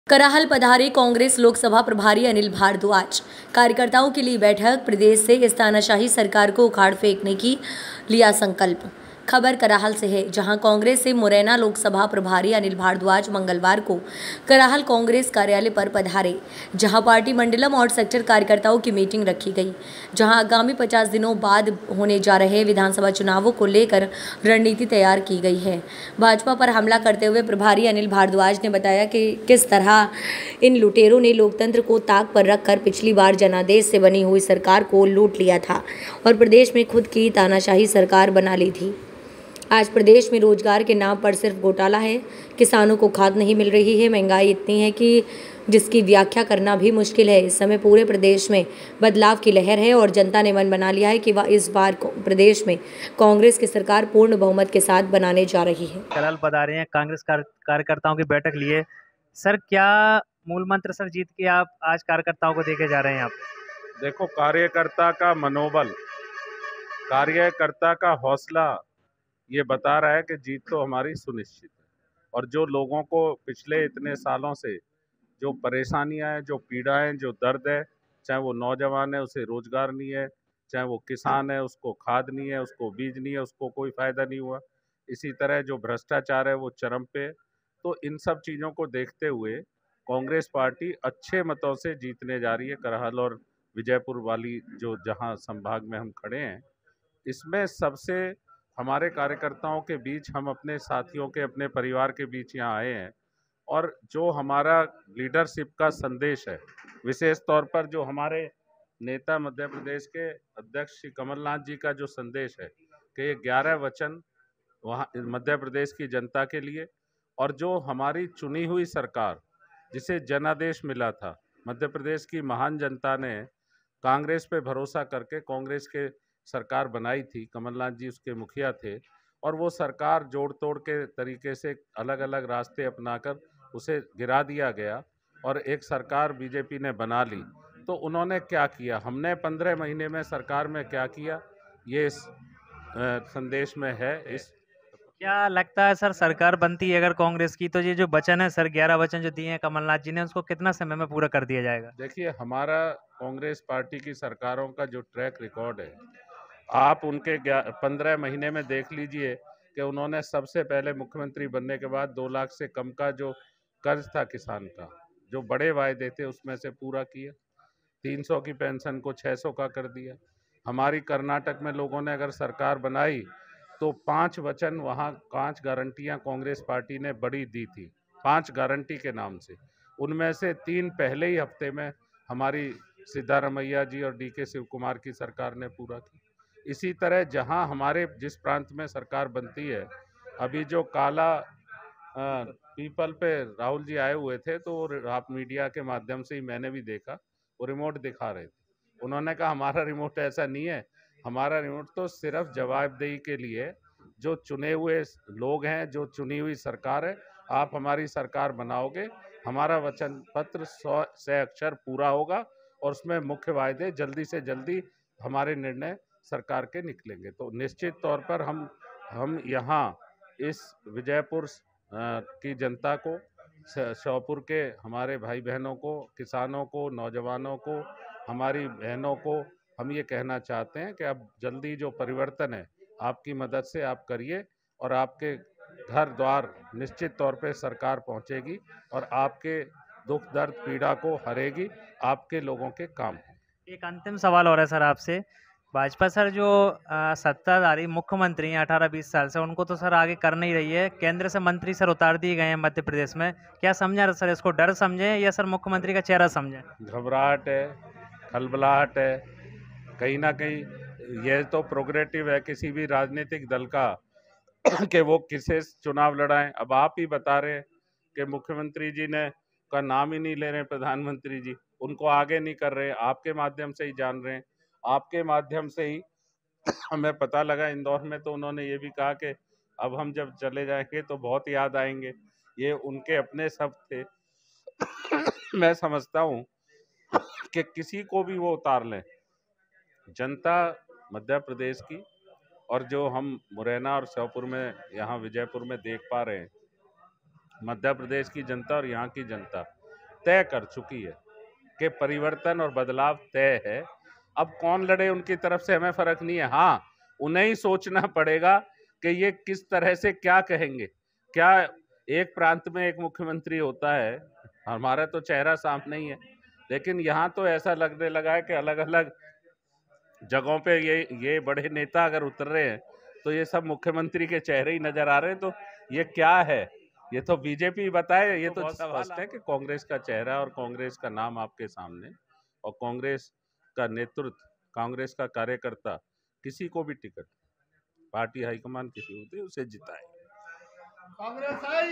कराहल पधारे कांग्रेस लोकसभा प्रभारी अनिल भारद्वाज। कार्यकर्ताओं के लिए बैठक। प्रदेश से इस तानाशाही सरकार को उखाड़ फेंकने की लिया संकल्प। खबर कराहल से है, जहां कांग्रेस से मुरैना लोकसभा प्रभारी अनिल भारद्वाज मंगलवार को कराहल कांग्रेस कार्यालय पर पधारे, जहां पार्टी मंडलम और सेक्टर कार्यकर्ताओं की मीटिंग रखी गई, जहां आगामी 50 दिनों बाद होने जा रहे विधानसभा चुनावों को लेकर रणनीति तैयार की गई है। भाजपा पर हमला करते हुए प्रभारी अनिल भारद्वाज ने बताया कि किस तरह इन लुटेरों ने लोकतंत्र को ताक पर रखकर पिछली बार जनादेश से बनी हुई सरकार को लूट लिया था और प्रदेश में खुद की तानाशाही सरकार बना ली थी। आज प्रदेश में रोजगार के नाम पर सिर्फ घोटाला है। किसानों को खाद नहीं मिल रही है। महंगाई इतनी है कि जिसकी व्याख्या करना भी मुश्किल है। इस समय पूरे प्रदेश में बदलाव की लहर है और जनता ने मन बना लिया है कि वह इस बार प्रदेश में कांग्रेस की सरकार पूर्ण बहुमत के साथ बनाने जा रही है। कल बता रहे हैं कांग्रेस कार्यकर्ताओं की बैठक लिए। सर, क्या मूल मंत्र सर जीत के आप आज कार्यकर्ताओं को देके जा रहे हैं? आप देखो, कार्यकर्ता का मनोबल, कार्यकर्ता का हौसला ये बता रहा है कि जीत तो हमारी सुनिश्चित है। और जो लोगों को पिछले इतने सालों से जो परेशानियां हैं, जो पीड़ाएं, जो दर्द है, चाहे वो नौजवान है उसे रोजगार नहीं है, चाहे वो किसान है उसको खाद नहीं है, उसको बीज नहीं है, उसको कोई फायदा नहीं हुआ, इसी तरह जो भ्रष्टाचार है वो चरम पे है। तो इन सब चीज़ों को देखते हुए कांग्रेस पार्टी अच्छे मतों से जीतने जा रही है। करहल और विजयपुर वाली जो जहां संभाग में हम खड़े हैं, इसमें सबसे हमारे कार्यकर्ताओं के बीच, हम अपने साथियों के, अपने परिवार के बीच यहाँ आए हैं। और जो हमारा लीडरशिप का संदेश है, विशेष तौर पर जो हमारे नेता मध्य प्रदेश के अध्यक्ष श्री कमलनाथ जी का जो संदेश है कि ये 11 वचन वहाँ मध्य प्रदेश की जनता के लिए, और जो हमारी चुनी हुई सरकार जिसे जनादेश मिला था, मध्य प्रदेश की महान जनता ने कांग्रेस पे भरोसा करके कांग्रेस के सरकार बनाई थी, कमलनाथ जी उसके मुखिया थे, और वो सरकार जोड़ तोड़ के तरीके से अलग अलग रास्ते अपनाकर उसे गिरा दिया गया और एक सरकार बीजेपी ने बना ली। तो उन्होंने क्या किया, हमने 15 महीने में सरकार में क्या किया, ये इस संदेश में है। इस क्या लगता है सर, सरकार बनती है अगर कांग्रेस की, तो ये जो वचन है सर, 11 वचन जो दिए हैं कमलनाथ जी ने, उसको कितना समय में पूरा कर दिया जाएगा? देखिए, हमारा कांग्रेस पार्टी की सरकारों का जो ट्रैक रिकॉर्ड है, आप उनके 15 महीने में देख लीजिए कि उन्होंने सबसे पहले मुख्यमंत्री बनने के बाद 2 लाख से कम का जो कर्ज था किसान का, जो बड़े वायदे थे उसमें से पूरा किया। 300 की पेंशन को 600 का कर दिया। हमारी कर्नाटक में लोगों ने अगर सरकार बनाई तो 5 वचन, वहाँ 5 गारंटियाँ कांग्रेस पार्टी ने बड़ी दी थी, 5 गारंटी के नाम से। उनमें से 3 पहले ही हफ्ते में हमारी सिद्धारमैया जी और डीके शिव कुमार की सरकार ने पूरा की। इसी तरह जहां हमारे जिस प्रांत में सरकार बनती है, अभी जो काला पीपल पे राहुल जी आए हुए थे, तो आप मीडिया के माध्यम से ही मैंने भी देखा, वो रिमोट दिखा रहे थे। उन्होंने कहा हमारा रिमोट ऐसा नहीं है, हमारा रिमोट तो सिर्फ जवाबदेही के लिए, जो चुने हुए लोग हैं, जो चुनी हुई सरकार है, आप हमारी सरकार बनाओगे, हमारा वचन पत्र 100 से अक्षर पूरा होगा और उसमें मुख्य वायदे जल्दी से जल्दी हमारे निर्णय सरकार के निकलेंगे। तो निश्चित तौर पर हम यहाँ इस विजयपुर की जनता को, श्योपुर के हमारे भाई बहनों को, किसानों को, नौजवानों को, हमारी बहनों को हम ये कहना चाहते हैं कि अब जल्दी जो परिवर्तन है आपकी मदद से आप करिए, और आपके घर द्वार निश्चित तौर पे सरकार पहुंचेगी और आपके दुख दर्द पीड़ा को हरेगी, आपके लोगों के काम है। एक अंतिम सवाल और है सर आपसे। भाजपा सर जो सत्ताधारी मुख्यमंत्री हैं 18-20 साल से, उनको तो सर आगे कर नहीं रही है। केंद्र से मंत्री सर उतार दिए गए हैं मध्य प्रदेश में। क्या समझा सर, इसको डर समझें या सर मुख्यमंत्री का चेहरा समझें? घबराहट है, खलबलाहट है, कहीं ना कहीं यह तो प्रोग्रेटिव है किसी भी राजनीतिक दल का कि वो किसे चुनाव लड़ाएं। अब आप ही बता रहे हैं कि मुख्यमंत्री जी ने का नाम ही नहीं ले रहे, प्रधानमंत्री जी उनको आगे नहीं कर रहे, आपके माध्यम से ही जान रहे हैं। आपके माध्यम से ही हमें पता लगा इंदौर में, तो उन्होंने ये भी कहा कि अब हम जब चले जाएंगे तो बहुत याद आएंगे। ये उनके अपने शब्द थे। मैं समझता हूँ कि किसी को भी वो उतार लें, जनता मध्य प्रदेश की, और जो हम मुरैना और श्योपुर में, यहाँ विजयपुर में देख पा रहे हैं, मध्य प्रदेश की जनता और यहाँ की जनता तय कर चुकी है कि परिवर्तन और बदलाव तय है। अब कौन लड़े उनकी तरफ से हमें फर्क नहीं है। हाँ, उन्हें ही सोचना पड़ेगा कि ये किस तरह से क्या कहेंगे। क्या एक प्रांत में एक मुख्यमंत्री होता है, हमारा तो चेहरा सामने ही है, लेकिन यहाँ तो ऐसा लगने लगा है कि अलग अलग जगहों पे ये बड़े नेता अगर उतर रहे हैं तो ये सब मुख्यमंत्री के चेहरे ही नजर आ रहे हैं। तो ये क्या है, ये तो बीजेपी बताए। ये तो स्पष्ट है कि कांग्रेस का चेहरा और कांग्रेस का नाम आपके सामने, और कांग्रेस का नेतृत्व, कांग्रेस का कार्यकर्ता किसी को भी टिकट, पार्टी हाईकमान किसी होते उसे जिताए।